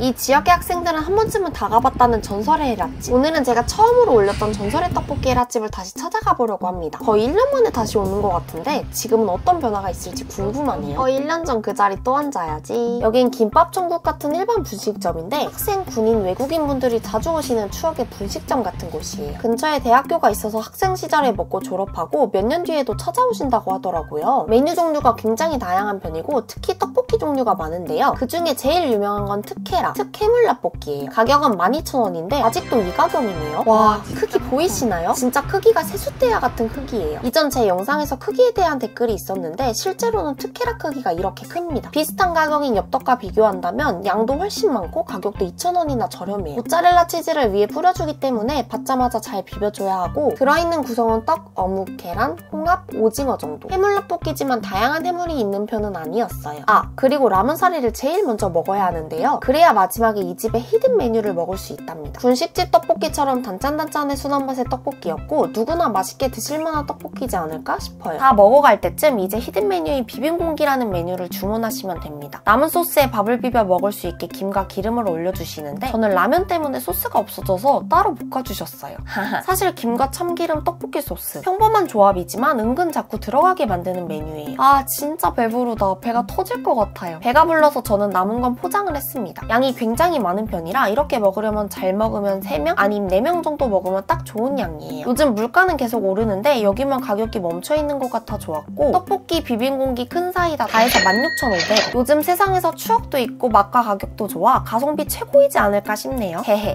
이 지역의 학생들은 한 번쯤은 다 가봤다는 전설의 헤라집. 오늘은 제가 처음으로 올렸던 전설의 떡볶이 헤라집을 다시 찾아가 보려고 합니다. 거의 1년 만에 다시 오는 것 같은데 지금은 어떤 변화가 있을지 궁금하네요. 거의 1년 전 그 자리 또 앉아야지. 여긴 김밥 천국 같은 일반 분식점인데 학생, 군인, 외국인분들이 자주 오시는 추억의 분식점 같은 곳이에요. 근처에 대학교가 있어서 학생 시절에 먹고 졸업하고 몇 년 뒤에도 찾아오신다고 하더라고요. 메뉴 종류가 굉장히 다양한 편이고 특히 떡볶이 종류가 많은데요. 그중에 제일 유명한 건 특헤라, 특해물라볶이예요. 가격은 12,000원인데 아직도 이 가격이네요. 와, 크기 보이시나요? 진짜 크기가 세숫대야 같은 크기예요. 이전 제 영상에서 크기에 대한 댓글이 있었는데 실제로는 특헤라 크기가 이렇게 큽니다. 비슷한 가격인 엽떡과 비교한다면 양도 훨씬 많고 가격도 2,000원이나 저렴해요. 모짜렐라 치즈를 위에 뿌려주기 때문에 받자마자 잘 비벼줘야 하고 들어있는 구성은 떡, 어묵, 계란, 홍합, 오징어 정도. 해물라볶이지만 다양한 해물이 있는 편은 아니었어요. 아, 그리고 라면사리를 제일 먼저 먹어야 하는데요. 그래야 마지막에 이 집의 히든 메뉴를 먹을 수 있답니다. 분식집 떡볶이처럼 단짠단짠의 순한 맛의 떡볶이였고 누구나 맛있게 드실만한 떡볶이지 않을까 싶어요. 다 먹어갈 때쯤 이제 히든 메뉴인 비빔공기라는 메뉴를 주문하시면 됩니다. 남은 소스에 밥을 비벼 먹을 수 있게 김과 기름을 올려주시는데 저는 라면 때문에 소스가 없어져서 따로 볶아주셨어요. 사실 김과 참기름 떡볶이 소스 평범한 조합이지만 은근 자꾸 들어가게 만드는 메뉴예요. 아, 진짜 배부르다. 배가 터질 것 같아요. 배가 불러서 저는 남은 건 포장을 했습니다. 양이 굉장히 많은 편이라 이렇게 먹으려면 잘 먹으면 3명 아님 4명 정도 먹으면 딱 좋은 양이에요. 요즘 물가는 계속 오르는데 여기만 가격이 멈춰있는 것 같아 좋았고 떡볶이, 비빔공기, 큰 사이다 다 해서 16,500원. 요즘 세상에서 추억도 있고 맛과 가격도 좋아 가성비 최고이지 않을까 싶네요. 헤헤.